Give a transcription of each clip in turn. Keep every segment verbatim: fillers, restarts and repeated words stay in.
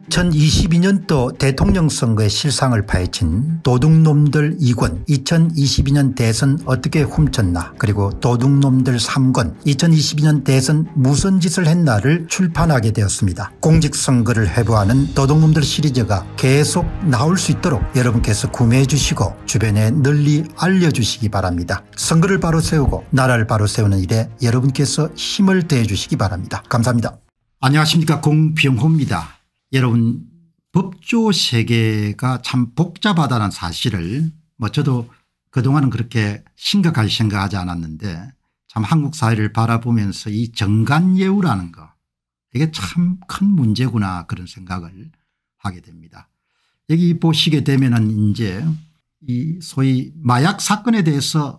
이천이십이 년도 대통령 선거의 실상을 파헤친 도둑놈들 이 권 이천이십이 년 대선 어떻게 훔쳤나, 그리고 도둑놈들 삼 권 이천이십이 년 대선 무슨 짓을 했나를 출판하게 되었습니다. 공직선거를 회부하는 도둑놈들 시리즈가 계속 나올 수 있도록 여러분께서 구매해 주시고 주변에 널리 알려주시기 바랍니다. 선거를 바로 세우고 나라를 바로 세우는 일에 여러분께서 힘을 더해 주시기 바랍니다. 감사합니다. 안녕하십니까, 공병호입니다. 여러분, 법조 세계가 참 복잡하다는 사실을 뭐 저도 그동안은 그렇게 심각하게 생각하지 않았는데, 참 한국 사회를 바라보면서 이 정관예우라는 거, 이게 참 큰 문제구나, 그런 생각을 하게 됩니다. 여기 보시게 되면은 이제 이 소위 마약 사건에 대해서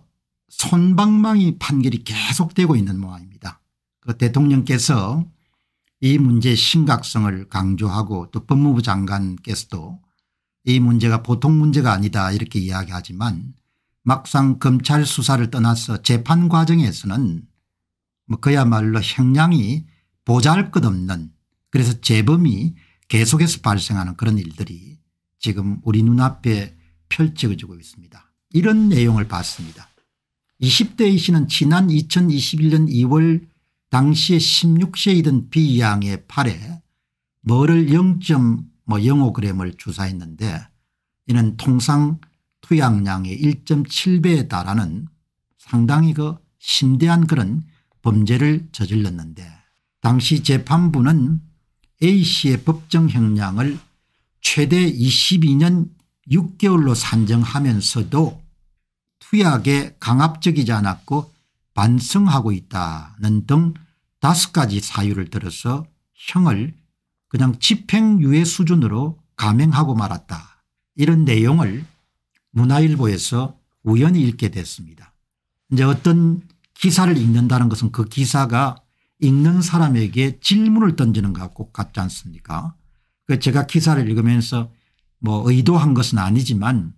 솜방망이 판결이 계속되고 있는 모양입니다. 그 대통령께서 이 문제의 심각성을 강조하고 또 법무부 장관께서도 이 문제가 보통 문제가 아니다 이렇게 이야기하지만, 막상 검찰 수사를 떠나서 재판 과정에서는 뭐 그야말로 형량이 보잘것없는, 그래서 재범이 계속해서 발생하는 그런 일들이 지금 우리 눈앞에 펼쳐지고 있습니다. 이런 내용을 봤습니다. 이십 대이시는 지난 이천이십일 년 이월 당시에 십육 세이던 B양의 팔에 뭐를 영 점 영오 그램을 주사했는데, 이는 통상 투약량의 일 점 칠 배에 달하는 상당히 그 심대한 그런 범죄를 저질렀는데, 당시 재판부는 A씨의 법정 형량을 최대 이십이 년 육 개월로 산정하면서도 투약에 강압적이지 않았고 반성하고 있다는 등 다섯 가지 사유를 들어서 형을 그냥 집행유예 수준으로 감형하고 말았다, 이런 내용을 문화일보에서 우연히 읽게 됐습니다. 이제 어떤 기사를 읽는다는 것은 그 기사가 읽는 사람에게 질문을 던지는 것과 꼭 같지 않습니까? 제가 기사를 읽으면서 뭐 의도한 것은 아니지만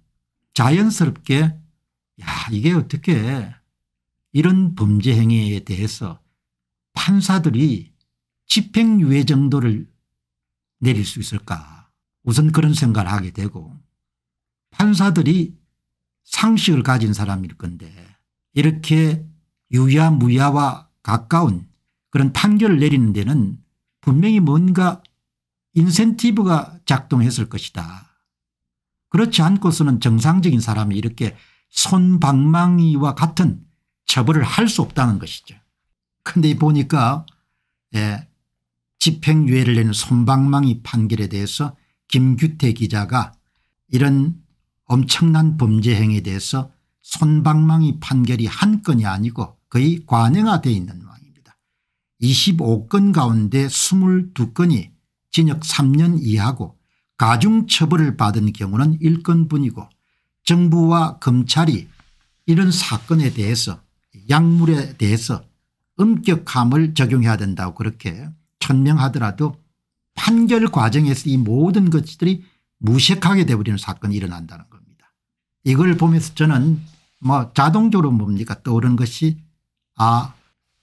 자연스럽게 야, 이게 어떻게 이런 범죄 행위에 대해서 판사들이 집행유예 정도를 내릴 수 있을까, 우선 그런 생각을 하게 되고, 판사들이 상식을 가진 사람일 건데 이렇게 유야 무야와 가까운 그런 판결을 내리는 데는 분명히 뭔가 인센티브가 작동했을 것이다. 그렇지 않고서는 정상적인 사람이 이렇게 솜방망이와 같은 처벌을 할 수 없다는 것이죠. 그런데 보니까 예, 집행유예를 내는 솜방망이 판결에 대해서 김규태 기자가 이런 엄청난 범죄 행위에 대해서 솜방망이 판결이 한 건이 아니고 거의 관행화되어 있는 모양입니다. 이십오 건 가운데 이십이 건이 징역 삼 년 이하고 가중처벌을 받은 경우는 일 건뿐이고, 정부와 검찰이 이런 사건에 대해서 약물에 대해서 엄격함을 적용해야 된다고 그렇게 천명하더라도 판결 과정에서 이 모든 것들이 무색하게 되어버리는 사건이 일어난다는 겁니다. 이걸 보면서 저는 뭐 자동적으로 뭡니까 떠오르는 것이, 아,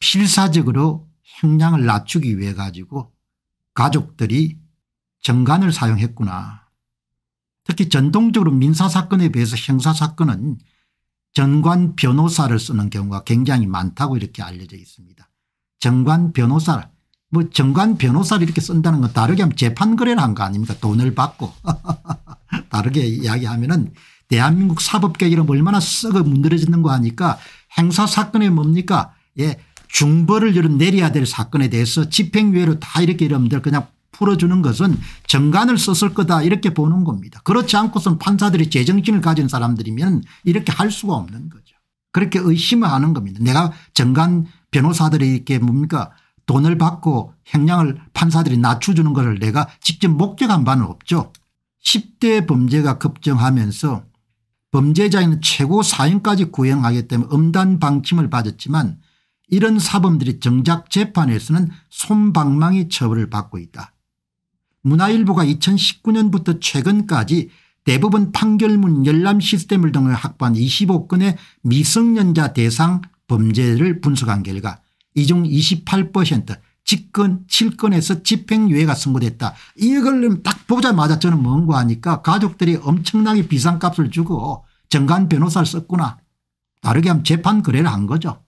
필사적으로 형량을 낮추기 위해 가지고 가족들이 정관을 사용했구나. 특히 전통적으로 민사사건에 비해서 형사사건은 정관 변호사를 쓰는 경우가 굉장히 많다고 이렇게 알려져 있습니다. 정관 변호사, 뭐 정관 변호사를 이렇게 쓴다는 건 다르게 하면 재판 거래를 한 거 아닙니까? 돈을 받고. 다르게 이야기하면은 대한민국 사법계 이름 얼마나 썩어 문드러지는 거 하니까, 행사사건에 뭡니까? 예, 중벌을 이런 내려야 될 사건에 대해서 집행유예로 다 이렇게 여러분들 그냥 풀어주는 것은 정관을 썼을 거다 이렇게 보는 겁니다. 그렇지 않고선 판사들이 제정신을 가진 사람들이면 이렇게 할 수가 없는 거죠. 그렇게 의심을 하는 겁니다. 내가 정관 변호사들이 이렇게 뭡니까 돈을 받고 형량을 판사들이 낮춰주는 것을 내가 직접 목격한 바는 없죠. 십 대 범죄가 급증하면서 범죄자에는 최고 사형까지 구형하기 때문에 엄단 방침을 받았지만, 이런 사범들이 정작 재판에서는 솜방망이 처벌을 받고 있다. 문화일보가 이천십구 년부터 최근까지 대법원 판결문 열람 시스템을 통해 확보한 이십오 건의 미성년자 대상 범죄를 분석한 결과 이 중 이십팔 퍼센트 집권 칠 건에서 집행유예가 선고됐다. 이걸 딱 보자마자 저는 뭔가 하니까 가족들이 엄청나게 비싼 값을 주고 정관 변호사를 썼구나. 다르게 하면 재판 거래를 한 거죠.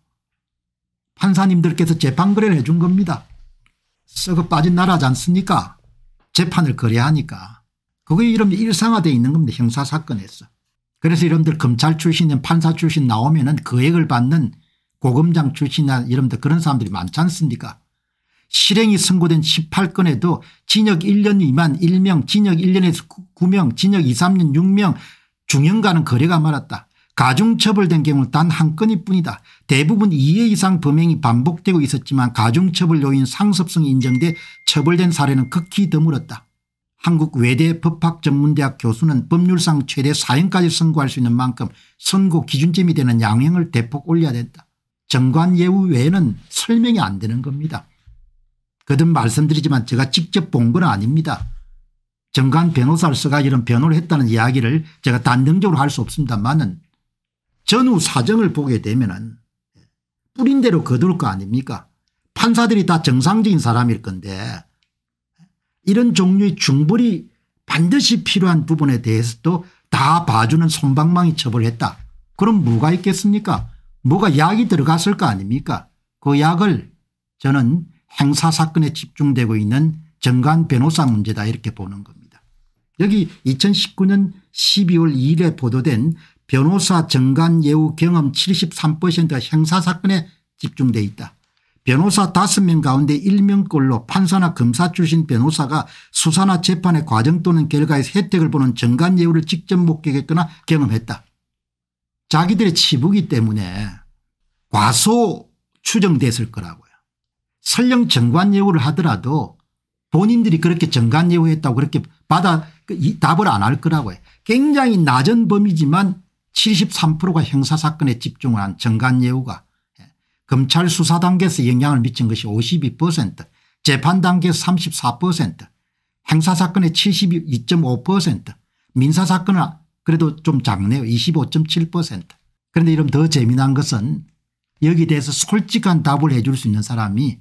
판사님들께서 재판 거래를 해 준 겁니다. 썩어 빠진 나라지 않습니까? 재판을 거래하니까. 그게 이러면 일상화되어 있는 겁니다. 형사사건에서. 그래서 여러분들 검찰 출신인 판사 출신 나오면은 거액을 받는 고검장 출신이나 여러분들 그런 사람들이 많지 않습니까? 실형이 선고된 십팔 건에도 징역 일 년 미만 일 명, 징역 일 년에서 구 명, 징역 이, 삼 년 육 명, 중형과는 거래가 많았다. 가중처벌된 경우는 단 한 건일 뿐이다. 대부분 이 회 이상 범행이 반복되고 있었지만 가중처벌 요인 상습성이 인정돼 처벌된 사례는 극히 드물었다. 한국 외대 법학전문대학 교수는 법률상 최대 사형까지 선고할 수 있는 만큼 선고 기준점이 되는 양형을 대폭 올려야 된다. 정관예우 외에는 설명이 안 되는 겁니다. 거듭 말씀드리지만 제가 직접 본 건 아닙니다. 정관 변호사를 써가 이런 변호를 했다는 이야기를 제가 단정적으로 할 수 없습니다만은 전후 사정을 보게 되면은 뿌린 대로 거둘 거 아닙니까? 판사들이 다 정상적인 사람일 건데 이런 종류의 중벌이 반드시 필요한 부분에 대해서도 다 봐주는 솜방망이 처벌을 했다. 그럼 뭐가 있겠습니까? 뭐가 약이 들어갔을 거 아닙니까? 그 약을 저는 행사사건에 집중되고 있는 정관 변호사 문제다 이렇게 보는 겁니다. 여기 이천십구 년 십이월 이 일에 보도된 변호사 정관 예우 경험 칠십삼 퍼센트가 형사사건에 집중돼 있다. 변호사 다섯 명 가운데 일 명꼴로 판사나 검사 출신 변호사가 수사나 재판의 과정 또는 결과에서 혜택을 보는 정관 예우를 직접 목격했거나 경험했다. 자기들의 치부기 때문에 과소 추정됐을 거라고요. 설령 정관 예우를 하더라도 본인들이 그렇게 정관 예우했다고 그렇게 받아 답을 안 할 거라고요. 굉장히 낮은 범위지만 칠십삼 퍼센트가 형사사건에 집중을 한 정관 예우가 검찰 수사 단계에서 영향을 미친 것이 오십이 퍼센트, 재판 단계에서 삼십사 퍼센트, 행사사건의 칠십이 점 오 퍼센트, 민사사건은 그래도 좀 작네요. 이십오 점 칠 퍼센트. 그런데 이런 더 재미난 것은 여기에 대해서 솔직한 답을 해 줄 수 있는 사람이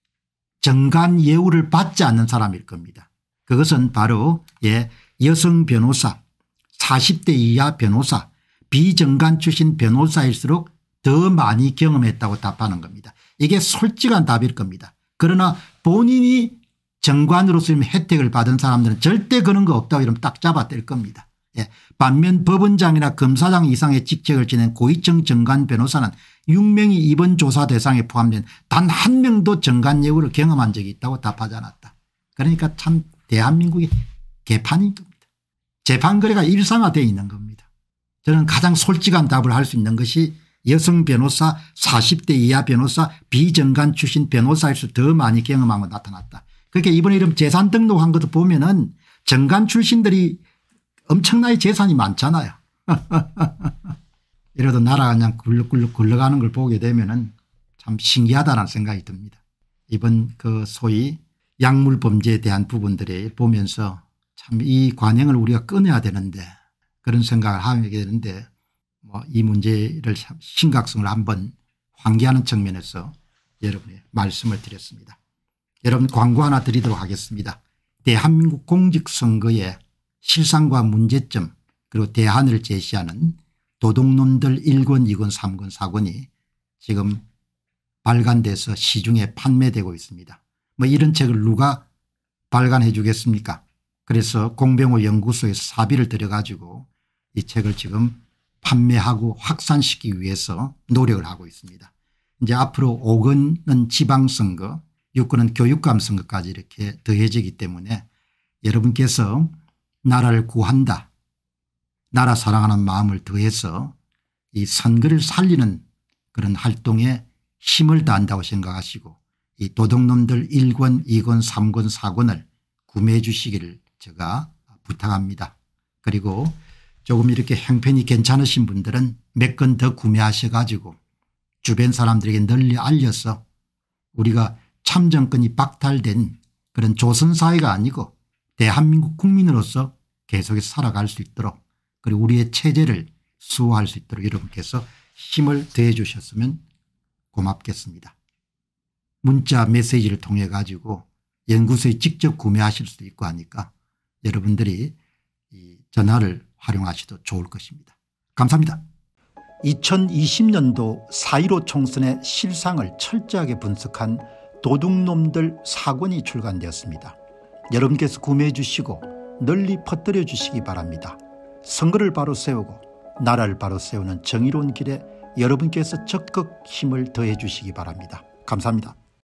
정관 예우를 받지 않는 사람일 겁니다. 그것은 바로 예, 여성 변호사, 사십 대 이하 변호사, 비정관 출신 변호사일수록 더 많이 경험했다고 답하는 겁니다. 이게 솔직한 답일 겁니다. 그러나 본인이 정관으로서 혜택을 받은 사람들은 절대 그런 거 없다고 이러면 딱 잡아댈 겁니다. 예. 반면 법원장이나 검사장 이상의 직책을 지낸 고위층 정관 변호사는 육 명이 이번 조사 대상에 포함된 단 한 명도 정관 예우를 경험한 적이 있다고 답하지 않았다. 그러니까 참 대한민국이 개판인 겁니다. 재판 거래가 일상화되어 있는 겁니다. 저는 가장 솔직한 답을 할 수 있는 것이 여성 변호사, 사십 대 이하 변호사, 비정관 출신 변호사에서 더 많이 경험한 거 나타났다. 그렇게 이번에 이런 재산 등록한 것도 보면은 정관 출신들이 엄청나게 재산이 많잖아요. 이래도 나라가 그냥 굴럭굴럭 굴러가는 걸 보게 되면은 참 신기하다는 생각이 듭니다. 이번 그 소위 약물 범죄에 대한 부분들을 보면서 참 이 관행을 우리가 끊어야 되는데 그런 생각을 하게 되는데 뭐 이 문제를 심각성을 한번 환기하는 측면에서 여러분의 말씀을 드렸습니다. 여러분 광고 하나 드리도록 하겠습니다. 대한민국 공직선거의 실상과 문제점 그리고 대안을 제시하는 도둑놈들 일 권 이 권 삼 권 사 권이 지금 발간돼서 시중에 판매되고 있습니다. 뭐 이런 책을 누가 발간해 주겠습니까? 그래서 공병호 연구소에서 사비를 들여 가지고 이 책을 지금 판매하고 확산시키기 위해서 노력을 하고 있습니다. 이제 앞으로 오 권은 지방선거, 육 권은 교육감 선거까지 이렇게 더해지기 때문에 여러분께서 나라를 구한다, 나라 사랑하는 마음을 더해서 이 선거를 살리는 그런 활동에 힘을 다한다고 생각하시고 이 도둑놈들 일 권 이 권 삼 권 사 권을 구매해 주시기를 제가 부탁합니다. 그리고 조금 이렇게 형편이 괜찮으신 분들은 몇 권 더 구매하셔 가지고 주변 사람들에게 널리 알려서 우리가 참정권이 박탈된 그런 조선사회가 아니고 대한민국 국민으로서 계속해서 살아갈 수 있도록 그리고 우리의 체제를 수호할 수 있도록 여러분께서 힘을 더해 주셨으면 고맙겠습니다. 문자 메시지를 통해 가지고 연구소에 직접 구매하실 수도 있고 하니까 여러분들이 이 전화를 활용하셔도 좋을 것입니다. 감사합니다. 이천이십 년도 사 일오 총선의 실상을 철저하게 분석한 도둑놈들 사 권이 출간되었습니다. 여러분께서 구매해 주시고 널리 퍼뜨려 주시기 바랍니다. 선거를 바로 세우고 나라를 바로 세우는 정의로운 길에 여러분께서 적극 힘을 더해 주시기 바랍니다. 감사합니다.